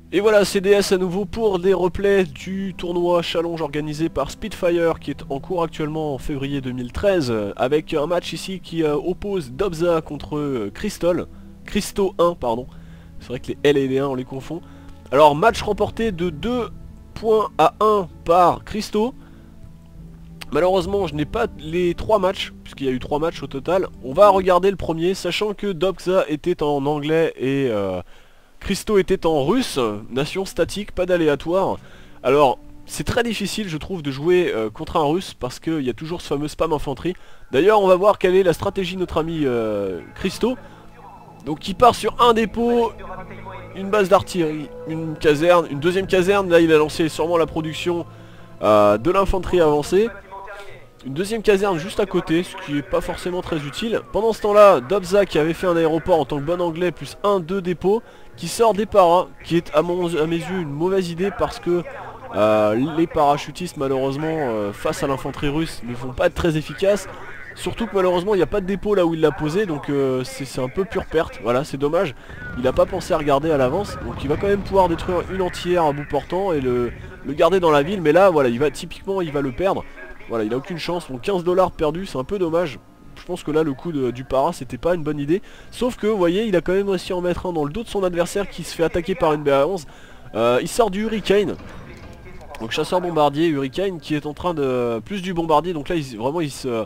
Et voilà, CDS à nouveau pour des replays du tournoi challenge organisé par Spitfire qui est en cours actuellement en février 2013 avec un match ici qui oppose Dobza contre Cristo 1 pardon. C'est vrai que les L et les 1 on les confond. Alors match remporté de 2 points à 1 par Cristo. Malheureusement je n'ai pas les 3 matchs puisqu'il y a eu 3 matchs au total. On va regarder le premier sachant que Dobza était en anglais et Cristo était en russe, nation statique, pas d'aléatoire. Alors, c'est très difficile, je trouve, de jouer contre un russe parce qu'il y a toujours ce fameux spam infanterie. D'ailleurs, on va voir quelle est la stratégie de notre ami Cristo. Donc, il part sur un dépôt, une base d'artillerie, une caserne, une deuxième caserne. Là, il a lancé sûrement la production de l'infanterie avancée. Une deuxième caserne juste à côté, ce qui est pas forcément très utile. Pendant ce temps-là, Dobza qui avait fait un aéroport en tant que bon anglais, plus 1-2 dépôts, qui sort des paras, qui est à mes yeux une mauvaise idée parce que les parachutistes malheureusement face à l'infanterie russe ne vont pas être très efficaces. Surtout que malheureusement il n'y a pas de dépôt là où il l'a posé, donc c'est un peu pure perte, voilà c'est dommage. Il n'a pas pensé à regarder à l'avance, donc il va quand même pouvoir détruire une entière à bout portant et le garder dans la ville, mais là voilà typiquement il va le perdre. Voilà, il a aucune chance, donc 15 $ perdus, c'est un peu dommage. Je pense que là le coup du para c'était pas une bonne idée. Sauf que vous voyez il a quand même réussi à en mettre un dans le dos de son adversaire qui se fait attaquer par une BA-11. Il sort du Hurricane. Donc chasseur bombardier Hurricane qui est en train de... Plus du bombardier, donc là vraiment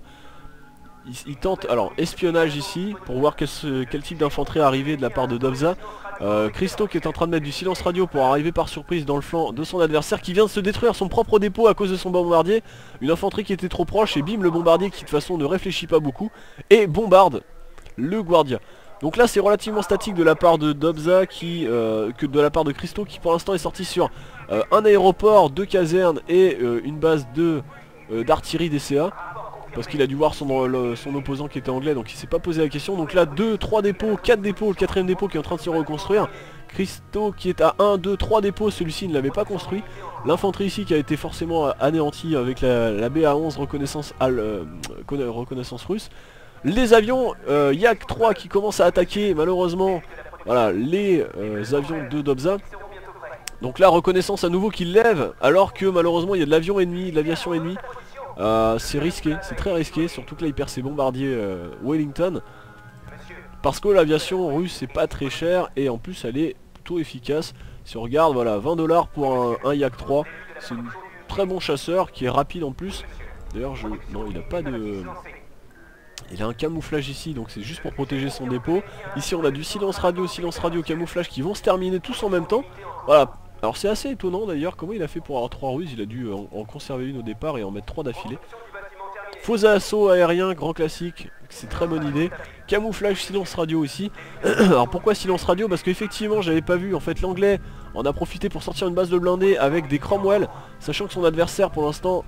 il tente, alors espionnage ici pour voir quel type d'infanterie est arrivé de la part de Dobza. Cristo qui est en train de mettre du silence radio pour arriver par surprise dans le flanc de son adversaire qui vient de se détruire son propre dépôt à cause de son bombardier. Une infanterie qui était trop proche et bim le bombardier qui de toute façon ne réfléchit pas beaucoup et bombarde le Guardia. Donc là c'est relativement statique de la part de Dobza que de la part de Cristo qui pour l'instant est sorti sur un aéroport, 2 casernes et une base d'artillerie DCA. Parce qu'il a dû voir son opposant qui était anglais, donc il s'est pas posé la question. Donc là 2, 3 dépôts, 4 dépôts, le 4ème dépôt qui est en train de se reconstruire. Cristo qui est à 1, 2, 3 dépôts, celui-ci ne l'avait pas construit. L'infanterie ici qui a été forcément anéantie avec la BA-11 reconnaissance russe. Les avions, Yak 3 qui commence à attaquer malheureusement voilà, les avions de Dobza. Donc là reconnaissance à nouveau qu'il lève alors que malheureusement il y a de l'avion ennemi, de l'aviation ennemie. C'est risqué, c'est très risqué, surtout que là il perd ses bombardiers Wellington. Parce que l'aviation russe c'est pas très cher et en plus elle est plutôt efficace. Si on regarde, voilà, 20 $ pour un Yak 3. C'est un très bon chasseur qui est rapide en plus. D'ailleurs non il a pas de... Il a un camouflage ici donc c'est juste pour protéger son dépôt. Ici on a du silence radio, camouflage qui vont se terminer tous en même temps. Voilà. Alors c'est assez étonnant d'ailleurs, comment il a fait pour avoir 3 ruses, il a dû en conserver une au départ et en mettre 3 d'affilée. Faux assaut aérien, grand classique, c'est très bonne idée. Camouflage, silence radio ici. Alors pourquoi silence radio? Parce qu'effectivement j'avais pas vu, en fait l'anglais en a profité pour sortir une base de blindés avec des Cromwell, sachant que son adversaire pour l'instant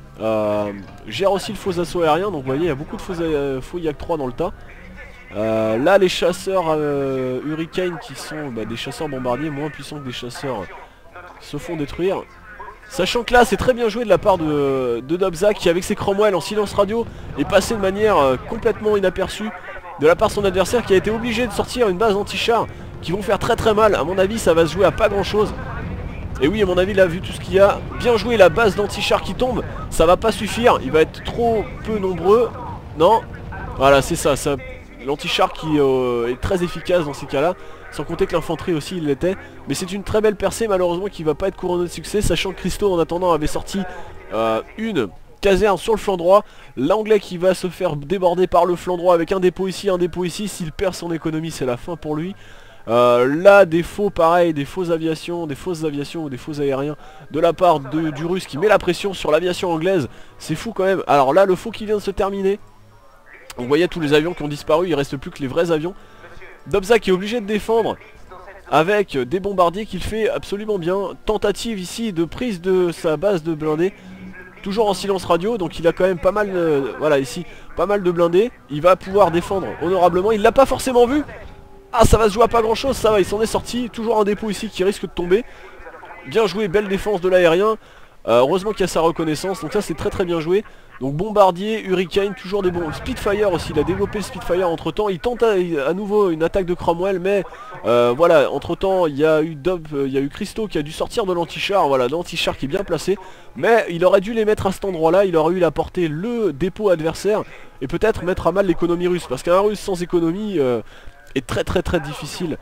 gère aussi le faux assaut aérien, donc vous voyez il y a beaucoup de faux Yak 3 dans le tas. Là les chasseurs Hurricane qui sont des chasseurs bombardiers moins puissants que des chasseurs se font détruire. Sachant que là c'est très bien joué de la part de Dobza qui avec ses Cromwell en silence radio est passé de manière complètement inaperçue de la part de son adversaire qui a été obligé de sortir une base anti-char qui vont faire très mal. À mon avis ça va se jouer à pas grand chose. Et oui à mon avis là vu tout ce qu'il y a, bien joué la base d'anti-char qui tombe, ça va pas suffire, il va être trop peu nombreux. Non, voilà c'est ça. L'anti-char qui est très efficace dans ces cas-là, sans compter que l'infanterie aussi il l'était. Mais c'est une très belle percée malheureusement qui va pas être couronnée de succès, sachant que Cristo en attendant avait sorti une caserne sur le flanc droit. L'anglais qui va se faire déborder par le flanc droit avec un dépôt ici, s'il perd son économie c'est la fin pour lui. Là des faux pareil, des fausses aviations ou des faux aériens de la part du russe qui met la pression sur l'aviation anglaise. C'est fou quand même. Alors là le faux qui vient de se terminer. Vous voyez tous les avions qui ont disparu, il reste plus que les vrais avions. Dobza qui est obligé de défendre avec des bombardiers qu'il fait absolument bien. Tentative ici de prise de sa base de blindés. Toujours en silence radio, donc il a quand même pas mal voilà ici, pas mal de blindés. Il va pouvoir défendre honorablement, il l'a pas forcément vu. Ah ça va se jouer à pas grand chose, ça va, il s'en est sorti. Toujours un dépôt ici qui risque de tomber. Bien joué, belle défense de l'aérien. Heureusement qu'il y a sa reconnaissance, donc ça c'est très très bien joué. Donc bombardier, hurricane, toujours des bons. Spitfire aussi, il a développé le Spitfire entre temps. Il tente à nouveau une attaque de Cromwell, mais voilà, entre temps il y a eu Christo qui a dû sortir de l'anti-char, voilà, l'anti-char qui est bien placé. Mais il aurait dû les mettre à cet endroit-là, il aurait eu la portée le dépôt adversaire et peut-être mettre à mal l'économie russe. Parce qu'un russe sans économie est très très très difficile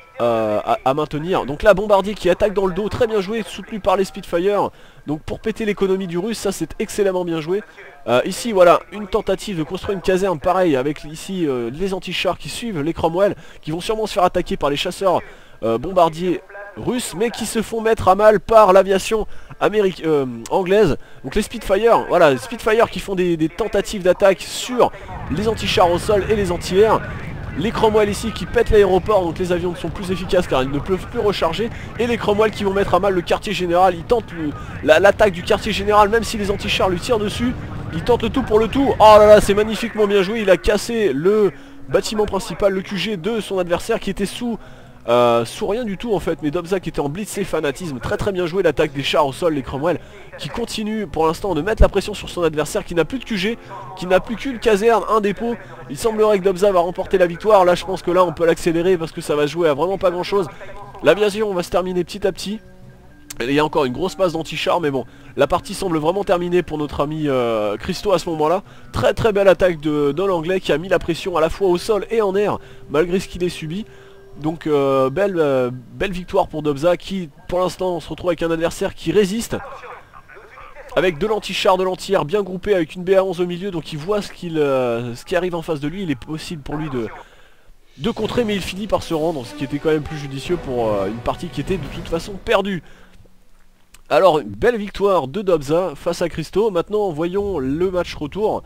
à maintenir. Donc là, bombardier qui attaque dans le dos, très bien joué, soutenu par les Spitfire. Donc pour péter l'économie du russe, ça c'est excellemment bien joué. Ici voilà, une tentative de construire une caserne pareil avec ici les anti-chars qui suivent les Cromwell, qui vont sûrement se faire attaquer par les chasseurs bombardiers russes, mais qui se font mettre à mal par l'aviation anglaise. Donc les Spitfire, voilà, les Spitfire qui font des tentatives d'attaque sur les anti-chars au sol et les anti-air. Les Cromwell ici qui pètent l'aéroport, donc les avions ne sont plus efficaces car ils ne peuvent plus recharger. Et les Cromwell qui vont mettre à mal le quartier général. Ils tentent l'attaque du quartier général, même si les anti-chars lui tirent dessus. Ils tentent le tout pour le tout. Oh là là, c'est magnifiquement bien joué. Il a cassé le bâtiment principal, le QG de son adversaire qui était sous rien du tout en fait, mais Dobza qui était en blitz et fanatisme. Très très bien joué l'attaque des chars au sol, les Cromwell qui continue pour l'instant de mettre la pression sur son adversaire qui n'a plus de QG, qui n'a plus qu'une caserne, un dépôt. Il semblerait que Dobza va remporter la victoire. Là je pense que là on peut l'accélérer parce que ça va jouer à vraiment pas grand chose. L'aviation va se terminer petit à petit. Il y a encore une grosse masse d'anti-char, mais bon, la partie semble vraiment terminée pour notre ami Christo à ce moment-là. Très très belle attaque de l'anglais qui a mis la pression à la fois au sol et en air malgré ce qu'il ait subi. Donc belle victoire pour Dobza qui pour l'instant se retrouve avec un adversaire qui résiste. Avec de l'anti-char, de l'anti-air bien groupé avec une BA-11 au milieu. Donc il voit ce qui arrive en face de lui. Il est possible pour lui de contrer, mais il finit par se rendre. Ce qui était quand même plus judicieux pour une partie qui était de toute façon perdue. Alors une belle victoire de Dobza face à Christo. Maintenant voyons le match retour.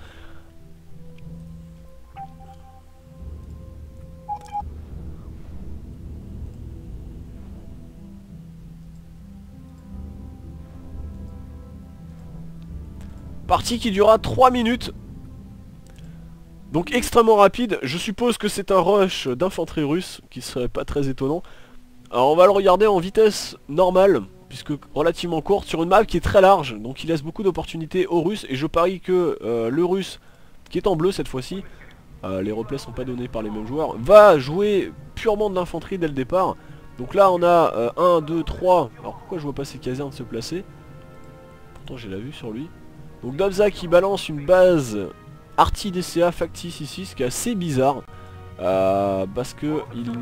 Partie qui durera 3 minutes. Donc extrêmement rapide. Je suppose que c'est un rush d'infanterie russe, qui serait pas très étonnant. Alors on va le regarder en vitesse normale, puisque relativement courte, sur une map qui est très large. Donc il laisse beaucoup d'opportunités aux Russes. Et je parie que le Russe, qui est en bleu cette fois-ci, les replays sont pas donnés par les mêmes joueurs, va jouer purement de l'infanterie dès le départ. Donc là on a 1, 2, 3. Alors pourquoi je vois pas ces casernes se placer? Pourtant j'ai la vue sur lui. Donc Dobza qui balance une base Arty DCA factice ici, ce qui est assez bizarre. Parce que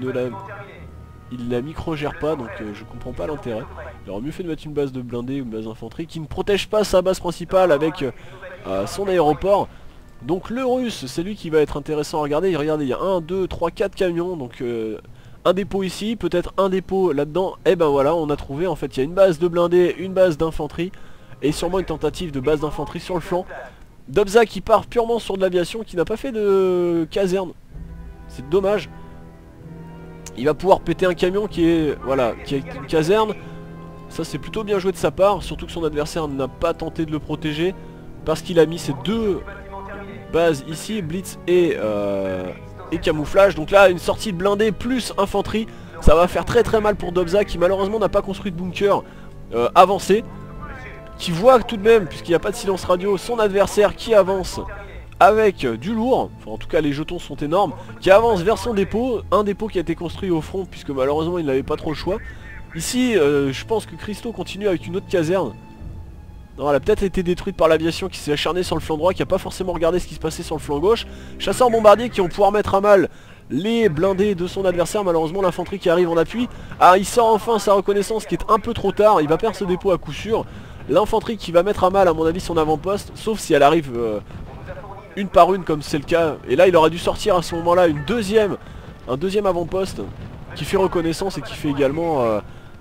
il la micro-gère pas, donc je comprends pas l'intérêt. Il aurait mieux fait de mettre une base de blindés ou une base d'infanterie qui ne protège pas sa base principale avec son aéroport. Donc le russe, c'est lui qui va être intéressant à regarder. Regardez, il y a 1, 2, 3, 4 camions, donc un dépôt ici, peut-être un dépôt là-dedans. Et ben voilà, on a trouvé, en fait, il y a une base de blindés, une base d'infanterie. Et sûrement une tentative de base d'infanterie sur le flanc. Dobza qui part purement sur de l'aviation, qui n'a pas fait de caserne. C'est dommage. Il va pouvoir péter un camion qui est une caserne. Ça c'est plutôt bien joué de sa part. Surtout que son adversaire n'a pas tenté de le protéger. Parce qu'il a mis ses deux bases ici, blitz et camouflage. Donc là une sortie de blindé plus infanterie. Ça va faire très très mal pour Dobza qui malheureusement n'a pas construit de bunker avancé. Qui voit tout de même, puisqu'il n'y a pas de silence radio, son adversaire qui avance avec du lourd, enfin en tout cas les jetons sont énormes, qui avance vers son dépôt, un dépôt qui a été construit au front puisque malheureusement il n'avait pas trop le choix. Ici je pense que Christo continue avec une autre caserne. Non, elle a peut-être été détruite par l'aviation qui s'est acharnée sur le flanc droit, qui n'a pas forcément regardé ce qui se passait sur le flanc gauche. Chasseurs bombardiers qui vont pouvoir mettre à mal les blindés de son adversaire, malheureusement l'infanterie qui arrive en appui. Ah, il sort enfin sa reconnaissance qui est un peu trop tard, il va perdre ce dépôt à coup sûr. L'infanterie qui va mettre à mal à mon avis son avant-poste, sauf si elle arrive une par une comme c'est le cas. Et là il aurait dû sortir à ce moment là un deuxième avant-poste qui fait reconnaissance et qui fait également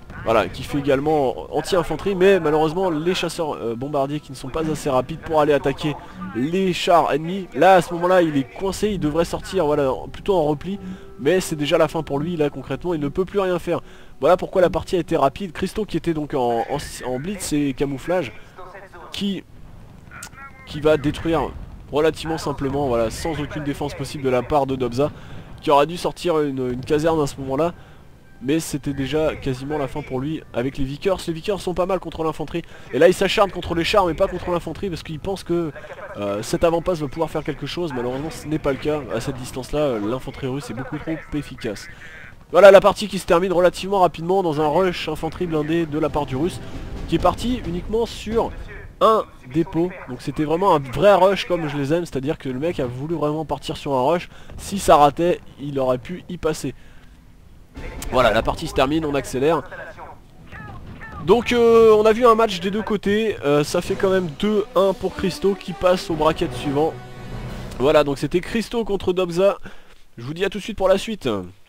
anti-infanterie. Mais malheureusement les chasseurs bombardiers qui ne sont pas assez rapides pour aller attaquer les chars ennemis. Là à ce moment là il est coincé, il devrait sortir plutôt en repli. Mais c'est déjà la fin pour lui, là concrètement il ne peut plus rien faire. Voilà pourquoi la partie a été rapide. Christo qui était donc en blitz et camouflage qui va détruire relativement simplement, voilà, sans aucune défense possible de la part de Dobza, qui aura dû sortir une caserne à ce moment là. mais c'était déjà quasiment la fin pour lui avec les Vickers. Les Vickers sont pas mal contre l'infanterie, et là il s'acharne contre les chars mais pas contre l'infanterie parce qu'il pense que cet avant-passe va pouvoir faire quelque chose. Malheureusement ce n'est pas le cas. À cette distance là, l'infanterie russe est beaucoup trop efficace. Voilà la partie qui se termine relativement rapidement dans un rush infanterie blindée de la part du russe, qui est parti uniquement sur un dépôt. Donc c'était vraiment un vrai rush comme je les aime, c'est à dire que le mec a voulu vraiment partir sur un rush. Si ça ratait, il aurait pu y passer. Voilà, la partie se termine, on accélère. Donc on a vu un match des deux côtés, ça fait quand même 2-1 pour Christo qui passe au bracket suivant. Voilà, donc c'était Christo contre Dobza. Je vous dis à tout de suite pour la suite.